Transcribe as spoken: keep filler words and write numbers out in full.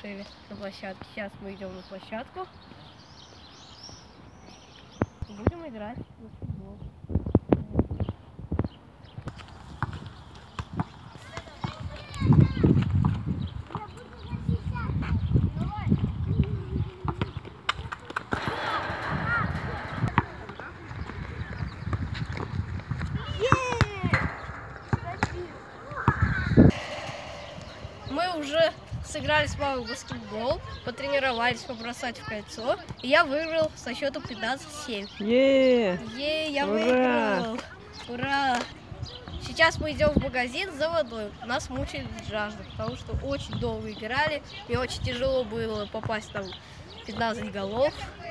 решили на площадке. Сейчас мы идем на площадку. Будем играть в футбол. Мы уже сыграли с мамой в баскетбол, потренировались побросать в кольцо, и я выиграл со счетом пятнадцать семь. Е, Е, я Ура! выиграл! Ура! Сейчас мы идем в магазин за водой. Нас мучает жажда, потому что очень долго играли, и очень тяжело было попасть там пятнадцать голов.